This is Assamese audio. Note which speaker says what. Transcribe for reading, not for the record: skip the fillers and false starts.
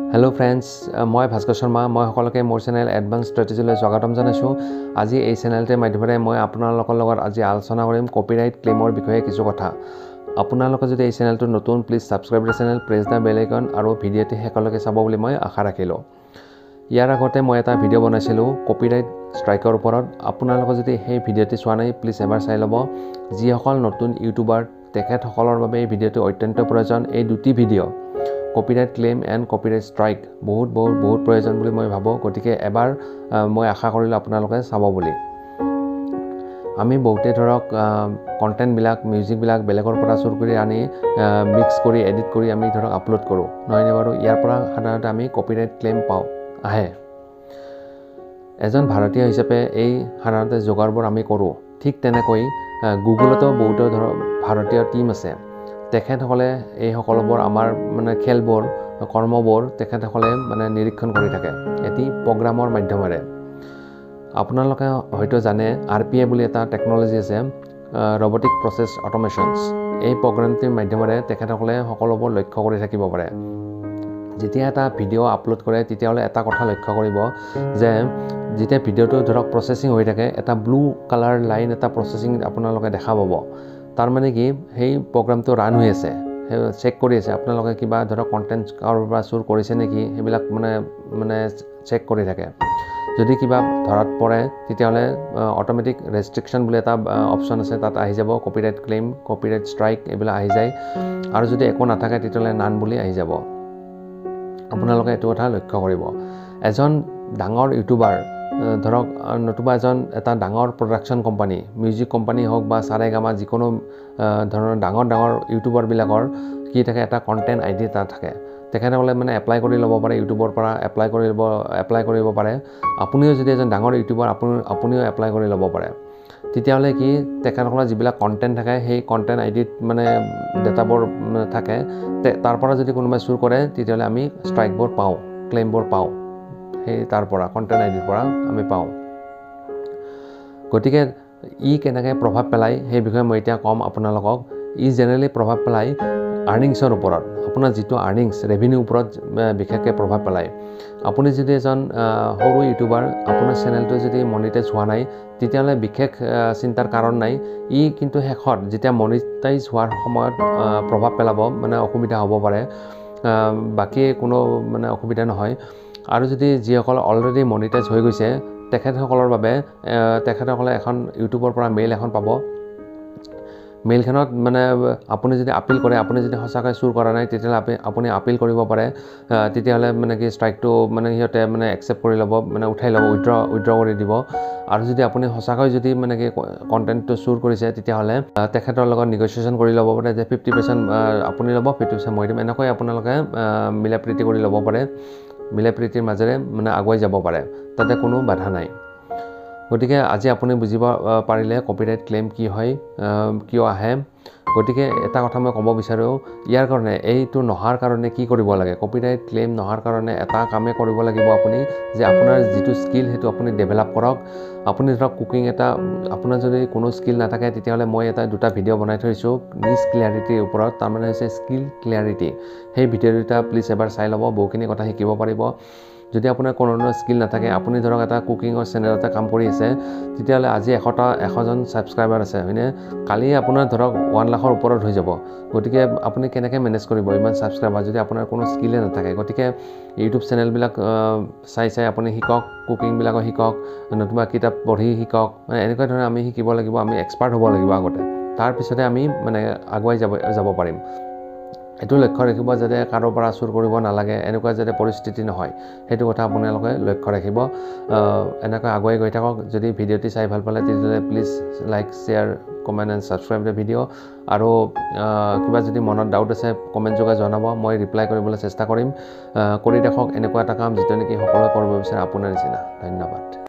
Speaker 1: Hello friends, মই ভাস্কৰ শৰ্মা মই সকলোকে মোৰ চেনেল এডভান্স ষ্ট্ৰেটেজিলৈ স্বাগতম জনাইছো। আজি এই চেনেলতে মাধ্যমেৰে মই আপোনালোকৰ লগত আজি আলোচনা কৰিম কপিৰাইট ক্লেমৰ বিষয়ে কিছু কথা। আপোনালোকে যদি এই চেনেলটো নতুন please subscribe the channel, press the bell icon আৰু ভিডিঅ'টি শেষলৈকে চাব বুলি মই আশা ৰাখিলো। ইয়াৰ আগতে মই এটা ভিডিঅ' বনাইছিলো কপিৰাইট ষ্ট্ৰাইকৰ ওপৰত। আপোনালোকে যদি সেই ভিডিঅ'টি চোৱা নাই প্লিজ এবাৰ চাই ল'ব। যিসকল নতুন ইউটিউবাৰ তেখেতসকলৰ বাবে এই ভিডিঅ'টো অত্যন্ত প্ৰয়োজন। এই দুটি video' copyright claim and copyright strike বহুত প্ৰয়োজন বুলি মই ভাবোঁ। গতিকে এবাৰ মই আশা কৰিলোঁ আপোনালোকে চাব বুলি। আমি বহুতে ধৰক কণ্টেণ্টবিলাক মিউজিকবিলাক বেলেগৰ পৰা চুৰ কৰি আনি মিক্স কৰি এডিট কৰি আমি ধৰক আপলোড কৰোঁ, নহয়নে বাৰু? ইয়াৰ পৰা সাধাৰণতে আমি কপিৰাইট ক্লেম আহে। এজন ভাৰতীয় হিচাপে এই সাধাৰণতে যোগাৰবোৰ আমি কৰোঁ। ঠিক তেনেকৈ গুগলতো বহুতো ধৰক ভাৰতীয় টীম আছে। তেখেতসকলে এই সকলোবোৰ আমাৰ খেলবোৰ কৰ্মবোৰ তেখেতসকলে নিৰীক্ষণ কৰি থাকে এটি প্ৰগ্ৰামৰ মাধ্যমেৰে। আপোনালোকে হয়তো জানে RPA বুলি এটা টেকন'লজি আছে, ৰবটিক প্ৰচেছ অট'মেশ্যনছ। এই প্ৰগ্ৰামটিৰ মাধ্যমেৰে তেখেতসকলে সকলোবোৰ লক্ষ্য কৰি থাকিব পাৰে। যেতিয়া এটা ভিডিঅ' আপলোড কৰে তেতিয়াহ'লে এটা কথা লক্ষ্য কৰিব যে যেতিয়া ভিডিঅ'টো ধৰক প্ৰচেছিং হৈ থাকে এটা ব্লু কালাৰ লাইন এটা প্ৰচেছিং আপোনালোকে দেখা পাব। তাৰ মানে কি সেই প্ৰগ্ৰামটো ৰান হৈ আছে, চেক কৰি আছে আপোনালোকে কিবা ধৰক কণ্টেণ্ট কাৰোবাৰ পৰা চুৰ কৰিছে নেকি, সেইবিলাক চেক কৰি থাকে। যদি কিবা ধৰাত পৰে তেতিয়াহ'লে অট'মেটিক ৰেষ্ট্ৰিকশ্যন বুলি এটা অপশ্যন আছে, তাত আহি যাব কপিৰাইট ক্লেইম, কপিৰাইট ষ্ট্ৰাইক এইবিলাক আহি যায়। আৰু যদি একো নাথাকে তেতিয়াহ'লে নান বুলি আহি যাব। আপোনালোকে এইটো কথা লক্ষ্য কৰিব। এজন ডাঙৰ ইউটিউবাৰ ধৰক নতুবা এটা ডাঙৰ প্ৰডাকশ্যন কোম্পানী, মিউজিক কোম্পানী হওক বা সাৰেগামা যিকোনো ধৰণৰ ডাঙৰ ইউটিউবাৰবিলাকৰ কি থাকে, এটা কণ্টেণ্ট ID এটা থাকে। তেখেতসকলে এপ্লাই কৰি ল'ব পাৰে, ইউটিউবৰ পৰা এপ্লাই কৰিব পাৰে। আপুনিও যদি এজন ডাঙৰ ইউটিউবাৰ আপুনিও এপ্লাই কৰি ল'ব পাৰে। তেতিয়াহ'লে কি তেখেতসকলৰ যিবিলাক কণ্টেণ্ট থাকে সেই কণ্টেণ্ট IDত ডেটাবোৰ থাকে, তাৰ পৰা যদি কোনোবাই চুৰ কৰে তেতিয়াহ'লে আমি ষ্ট্ৰাইকবোৰ পাওঁ, ক্লেইমবোৰ পাওঁ। সেই তাৰ পৰা কণ্টেণ্ট IDৰ পৰা আমি পাওঁ। গতিকে ই কেনেকৈ প্ৰভাৱ পেলায় সেই বিষয়ে মই এতিয়া ক'ম আপোনালোকক। ই জেনেৰেলি প্ৰভাৱ পেলায় আৰ্নিংছৰ ওপৰত, আপোনাৰ যিটো আৰ্নিংছ ৰেভিনিউৰ ওপৰত বিশেষকৈ প্ৰভাৱ পেলায়। আপুনি যদি এজন সৰু ইউটিউবাৰ, আপোনাৰ চেনেলটো যদি মনিটাইজ হোৱা নাই তেতিয়াহ'লে বিশেষ চিন্তাৰ কাৰণ নাই। ই কিন্তু শেষত যেতিয়া মনিটাইজ হোৱাৰ সময়ত প্ৰভাৱ পেলাব, অসুবিধা হ'ব পাৰে, বাকী কোনো অসুবিধা নহয়। আৰু যদি যিসকল অলৰেডি মনিটাইজ হৈ গৈছে তেখেতসকলৰ বাবে তেখেতসকলে এখন ইউটিউবৰ পৰা মেইল এখন পাব। মেইলখনত আপুনি যদি আপিল কৰে, আপুনি যদি সঁচাকৈ চুৰ কৰা নাই তেতিয়াহ'লে আপুনি আপিল কৰিব পাৰে। তেতিয়াহ'লে কি ষ্ট্ৰাইকটো সিহঁতে একচেপ্ট কৰি ল'ব, উঠাই ল'ব, উইথড্ৰ কৰি দিব। আৰু যদি আপুনি সঁচাকৈ যদি কণ্টেণ্টটো চুৰ কৰিছে তেতিয়াহ'লে তেখেতৰ লগত নেগচিয়েশ্যন কৰি ল'ব পাৰে যে 50% আপুনি ল'ব, 50% মই দিম। এনেকৈ আপোনালোকে মিলা প্ৰীতি কৰি ল'ব পাৰে, মিলা প্ৰীতিৰ মাজেৰে আগুৱাই যাব পাৰে, তাতে কোনো বাধা নাই। গতিকে আজি আপুনি বুজিব পাৰিলে কপিৰাইট ক্লেইম কি হয়, কিয় আহে। গতিকে এটা কথা মই ক'ব বিচাৰোঁ, ইয়াৰ কাৰণে এইটো নহাৰ কাৰণে কি কৰিব লাগে? কপিৰাইট ক্লেইম নহাৰ কাৰণে এটা কামেই কৰিব লাগিব আপুনি, যে আপোনাৰ যিটো স্কিল সেইটো আপুনি ডেভেলপ কৰক। আপুনি ধৰক কুকিং আপোনাৰ যদি কোনো স্কিল নাথাকে তেতিয়াহ'লে মই দুটা ভিডিঅ' বনাই থৈছোঁ নিজ ক্লিয়াৰিটিৰ ওপৰত, তাৰমানে হৈছে স্কিল ক্লিয়াৰিটি। সেই ভিডিঅ' দুটা প্লিজ এবাৰ চাই ল'ব, বহুখিনি কথা শিকিব পাৰিব। যদি আপোনাৰ কোনো স্কিল নাথাকে, আপুনি ধৰক এটা কুকিঙৰ চেনেল এটা কাম কৰি আছে, তেতিয়াহ'লে আজি 100জন ছাবস্ক্ৰাইবাৰ আছে, হয়নে? কালি আপোনাৰ ধৰক 1 লাখৰ ওপৰত হৈ যাব। গতিকে আপুনি কেনেকৈ মেনেজ কৰিব ইমান ছাবস্ক্ৰাইবাৰ যদি আপোনাৰ কোনো স্কিলেই নাথাকে? গতিকে ইউটিউব চেনেলবিলাক চাই আপুনি শিকক, কুকিংবিলাকো শিকক, নতুবা কিতাপ পঢ়ি শিকক। এনেকুৱা ধৰণে আমি শিকিব লাগিব, আমি এক্সপাৰ্ট হ'ব লাগিব আগতে, তাৰপিছতে আমি আগুৱাই যাব পাৰিম। এইটো লক্ষ্য ৰাখিব যাতে কাৰোৰ পৰা চুৰ কৰিব নালাগে, এনেকুৱা যাতে পৰিস্থিতি নহয়, সেইটো কথা আপোনালোকে লক্ষ্য ৰাখিব। এনেকৈ আগুৱাই গৈ থাকক। যদি ভিডিঅ'টি চাই ভাল পালে তেতিয়াহ'লে please like, share, comment and subscribe the video'. আৰু কিবা যদি মনত ডাউট আছে কমেণ্ট যোগে জনাব, মই ৰিপ্লাই কৰিবলৈ চেষ্টা কৰিম। কৰি দেখক এনেকুৱা এটা কাম যিটো নেকি সকলোৱে কৰিব বিচাৰে আপোনাৰ নিচিনা। ধন্যবাদ।